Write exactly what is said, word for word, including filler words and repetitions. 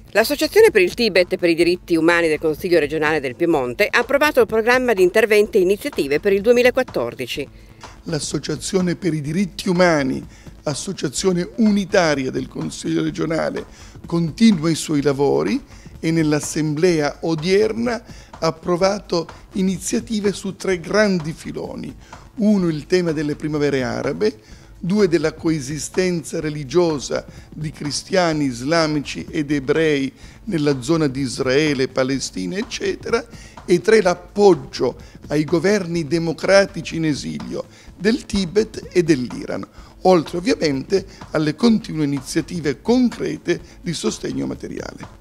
L'Associazione per il Tibet e per i diritti umani del Consiglio regionale del Piemonte ha approvato il programma di interventi e iniziative per il duemilaquattordici. L'Associazione per i diritti umani, associazione unitaria del Consiglio regionale, continua i suoi lavori e nell'assemblea odierna ha approvato iniziative su tre grandi filoni. Uno, il tema delle primavere arabe, due, della coesistenza religiosa di cristiani, islamici ed ebrei nella zona di Israele, Palestina, eccetera, e tre, l'appoggio ai governi democratici in esilio del Tibet e dell'Iran, oltre ovviamente alle continue iniziative concrete di sostegno materiale.